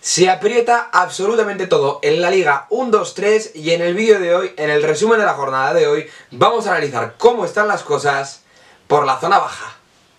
Se aprieta absolutamente todo en la Liga 1-2-3 y en el vídeo de hoy, en el resumen de la jornada de hoy, vamos a analizar cómo están las cosas por la zona baja.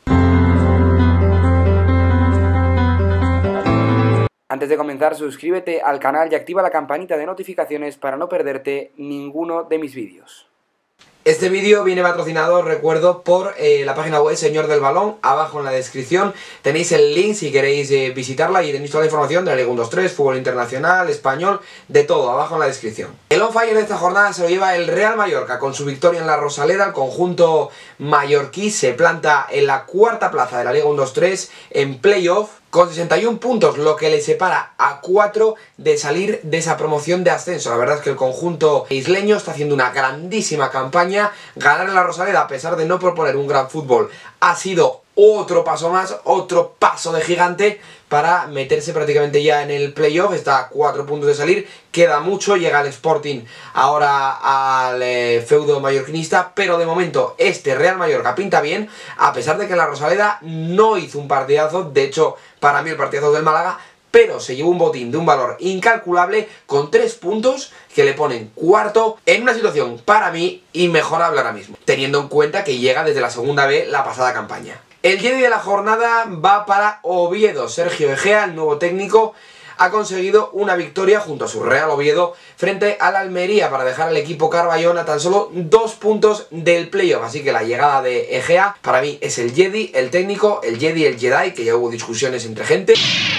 Antes de comenzar, suscríbete al canal y activa la campanita de notificaciones para no perderte ninguno de mis vídeos. Este vídeo viene patrocinado, recuerdo, por la página web Señor del Balón. Abajo en la descripción tenéis el link si queréis visitarla y tenéis toda la información de la Liga 1-2-3, fútbol internacional, español, de todo, abajo en la descripción. El on fire de esta jornada se lo lleva el Real Mallorca con su victoria en la Rosaleda. El conjunto mallorquí se planta en la cuarta plaza de la Liga 1-2-3 en playoff, con 61 puntos, lo que le separa a 4 de salir de esa promoción de ascenso. La verdad es que el conjunto isleño está haciendo una grandísima campaña. Ganar en la Rosaleda, a pesar de no proponer un gran fútbol, ha sido otro paso más, otro paso de gigante para meterse prácticamente ya en el playoff. Está a 4 puntos de salir, queda mucho, llega el Sporting ahora al feudo mallorquinista, pero de momento este Real Mallorca pinta bien, a pesar de que la Rosaleda no hizo un partidazo. De hecho, para mí el partidazo del Málaga, pero se llevó un botín de un valor incalculable con 3 puntos que le ponen cuarto en una situación para mí inmejorable ahora mismo, teniendo en cuenta que llega desde la segunda B la pasada campaña. El Jedi de la jornada va para Oviedo. Sergio Egea, el nuevo técnico, ha conseguido una victoria junto a su Real Oviedo frente al Almería para dejar al equipo Carballón a tan solo 2 puntos del playoff. Así que la llegada de Egea para mí es el Jedi, el técnico, el Jedi, el Jedi, que ya hubo discusiones entre gente.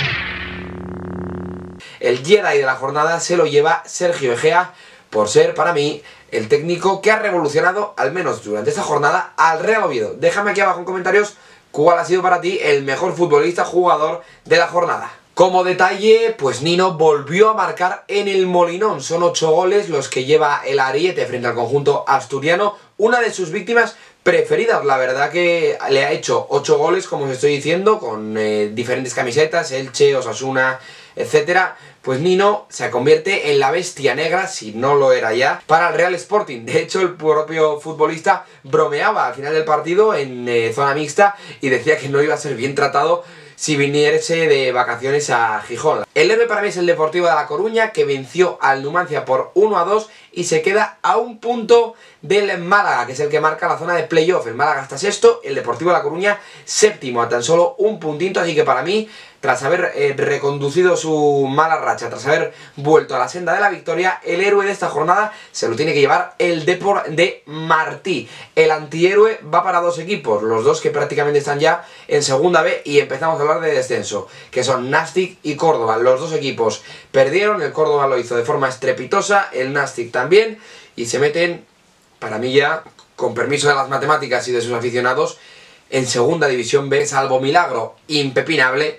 El Jedi de la jornada se lo lleva Sergio Egea por ser para mí el técnico que ha revolucionado, al menos durante esta jornada, al Real Oviedo. Déjame aquí abajo en comentarios cuál ha sido para ti el mejor futbolista, jugador de la jornada. Como detalle, pues Nino volvió a marcar en el Molinón. Son 8 goles los que lleva el ariete frente al conjunto asturiano. Una de sus víctimas preferidas, la verdad que le ha hecho 8 goles, como os estoy diciendo, con diferentes camisetas, Elche, Osasuna, etcétera. Pues Nino se convierte en la bestia negra, si no lo era ya, para el Real Sporting. De hecho, el propio futbolista bromeaba al final del partido en zona mixta y decía que no iba a ser bien tratado si viniese de vacaciones a Gijón. El héroe para mí es el Deportivo de La Coruña, que venció al Numancia por 1-2 y se queda a un punto del Málaga, que es el que marca la zona de playoff. El Málaga está sexto, el Deportivo de La Coruña séptimo, a tan solo un puntito. Así que para mí, tras haber reconducido su mala racha, tras haber vuelto a la senda de la victoria, el héroe de esta jornada se lo tiene que llevar el Depor de Martí. El antihéroe va para 2 equipos, los dos que prácticamente están ya en segunda B, y empezamos a hablar de descenso, que son Nastic y Córdoba. Los dos equipos perdieron, el Córdoba lo hizo de forma estrepitosa, el Nastic también, y se meten, para mí ya, con permiso de las matemáticas y de sus aficionados, en segunda división B. Salvo milagro impepinable,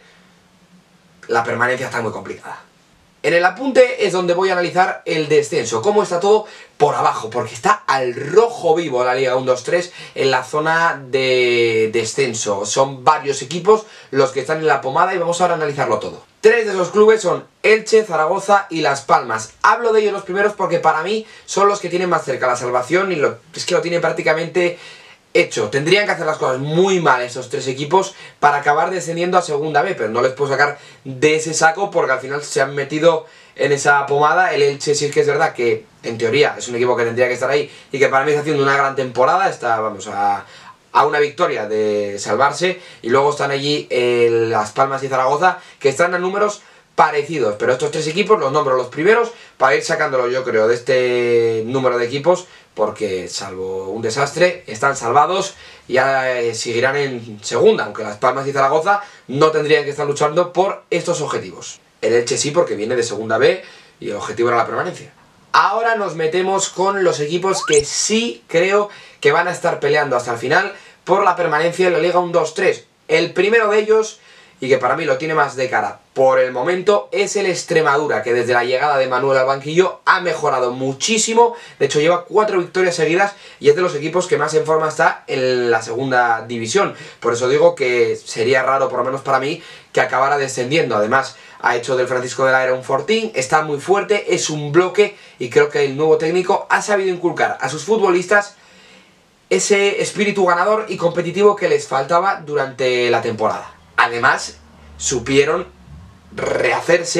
la permanencia está muy complicada. En el apunte es donde voy a analizar el descenso, cómo está todo por abajo, porque está al rojo vivo la Liga 1-2-3 en la zona de descenso. Son varios equipos los que están en la pomada y vamos ahora a analizarlo todo. 3 de esos clubes son Elche, Zaragoza y Las Palmas. Hablo de ellos los primeros porque para mí son los que tienen más cerca la salvación y es que lo tienen prácticamente hecho. Tendrían que hacer las cosas muy mal estos 3 equipos para acabar descendiendo a segunda B, pero no les puedo sacar de ese saco porque al final se han metido en esa pomada. El Elche sí es que es verdad que en teoría es un equipo que tendría que estar ahí y que para mí está haciendo una gran temporada. Está, vamos, a una victoria de salvarse, y luego están allí Las Palmas y Zaragoza, que están a números parecidos, pero estos 3 equipos los nombro los primeros para ir sacándolo, yo creo, de este número de equipos, porque salvo un desastre están salvados y ya seguirán en segunda, aunque Las Palmas y Zaragoza no tendrían que estar luchando por estos objetivos. El Elche sí, porque viene de segunda B y el objetivo era la permanencia. Ahora nos metemos con los equipos que sí creo que van a estar peleando hasta el final por la permanencia en la Liga 1-2-3. El primero de ellos, y que para mí lo tiene más de cara por el momento, es el Extremadura, que desde la llegada de Manuel al banquillo ha mejorado muchísimo. De hecho lleva 4 victorias seguidas y es de los equipos que más en forma está en la segunda división. Por eso digo que sería raro, por lo menos para mí, que acabara descendiendo. Además ha hecho del Francisco de la Era un fortín, está muy fuerte, es un bloque, y creo que el nuevo técnico ha sabido inculcar a sus futbolistas ese espíritu ganador y competitivo que les faltaba durante la temporada. Además, supieron rehacerse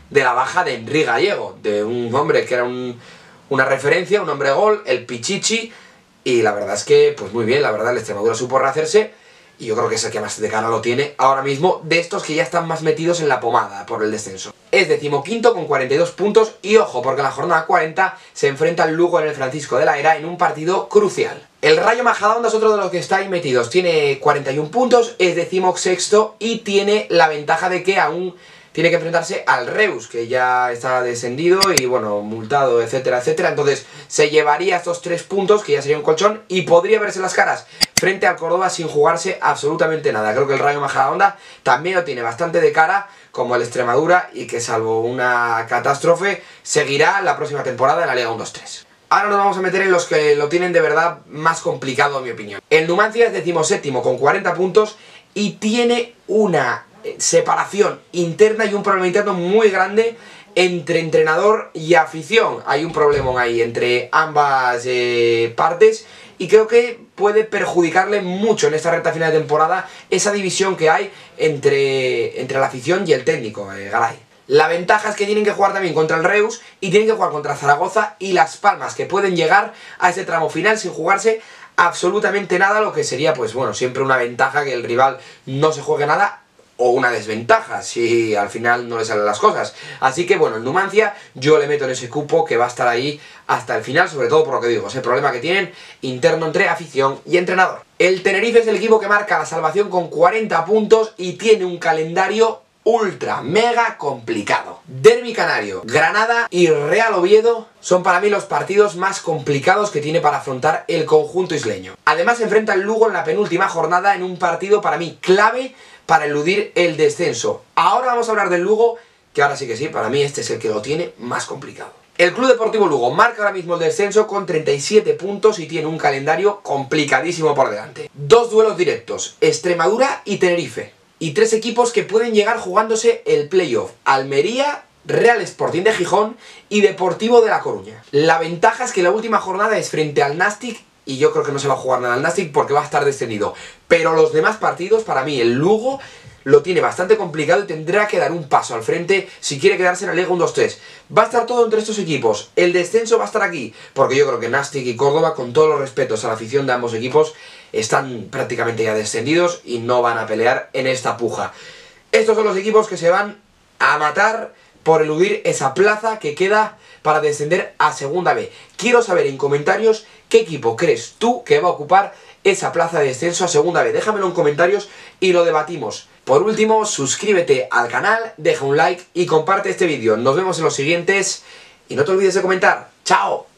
de la baja de Henry Gallego, de un hombre que era una referencia, un hombre gol, el Pichichi, y la verdad es que, pues muy bien, la verdad, el Extremadura supo rehacerse, y yo creo que es el que más de cara lo tiene ahora mismo, de estos que ya están más metidos en la pomada por el descenso. Es 15º con 42 puntos, y ojo, porque en la jornada 40 se enfrenta el Lugo en el Francisco de la Era en un partido crucial. El Rayo Majadahonda es otro de los que está ahí metidos, tiene 41 puntos, es 16º y tiene la ventaja de que aún tiene que enfrentarse al Reus, que ya está descendido y bueno, multado, etcétera, etcétera. Entonces se llevaría estos 3 puntos, que ya sería un colchón, y podría verse las caras frente al Córdoba sin jugarse absolutamente nada. Creo que el Rayo Majadahonda también lo tiene bastante de cara, como el Extremadura, y que salvo una catástrofe, seguirá la próxima temporada en la Liga 1-2-3. Ahora nos vamos a meter en los que lo tienen de verdad más complicado, en mi opinión. El Numancia es 17º con 40 puntos y tiene una separación interna y un problema interno muy grande entre entrenador y afición. Hay un problema ahí entre ambas partes y creo que puede perjudicarle mucho en esta recta final de temporada esa división que hay entre la afición y el técnico, Garay. La ventaja es que tienen que jugar también contra el Reus y tienen que jugar contra Zaragoza y Las Palmas, que pueden llegar a ese tramo final sin jugarse absolutamente nada, lo que sería, pues bueno, siempre una ventaja que el rival no se juegue nada, o una desventaja si al final no le salen las cosas. Así que bueno, el Numancia yo le meto en ese cupo que va a estar ahí hasta el final, sobre todo por lo que digo, ese problema que tienen interno entre afición y entrenador. El Tenerife es el equipo que marca la salvación con 40 puntos y tiene un calendario ultra, mega complicado. Derbi canario, Granada y Real Oviedo son para mí los partidos más complicados que tiene para afrontar el conjunto isleño. Además se enfrenta el Lugo en la penúltima jornada en un partido para mí clave para eludir el descenso. Ahora vamos a hablar del Lugo, que ahora sí que sí, para mí este es el que lo tiene más complicado. El Club Deportivo Lugo marca ahora mismo el descenso con 37 puntos y tiene un calendario complicadísimo por delante. 2 duelos directos, Extremadura y Tenerife. Y 3 equipos que pueden llegar jugándose el playoff: Almería, Real Sporting de Gijón y Deportivo de La Coruña. La ventaja es que la última jornada es frente al Nastic y yo creo que no se va a jugar nada al Nastic porque va a estar descendido. Pero los demás partidos, para mí, el Lugo lo tiene bastante complicado y tendrá que dar un paso al frente si quiere quedarse en la Liga 1-2-3. Va a estar todo entre estos equipos. El descenso va a estar aquí, porque yo creo que Nastic y Córdoba, con todos los respetos a la afición de ambos equipos, están prácticamente ya descendidos y no van a pelear en esta puja. Estos son los equipos que se van a matar por eludir esa plaza que queda para descender a Segunda B. Quiero saber en comentarios qué equipo crees tú que va a ocupar esa plaza de descenso a Segunda B. Déjamelo en comentarios y lo debatimos. Por último, suscríbete al canal, deja un like y comparte este vídeo. Nos vemos en los siguientes y no te olvides de comentar. ¡Chao!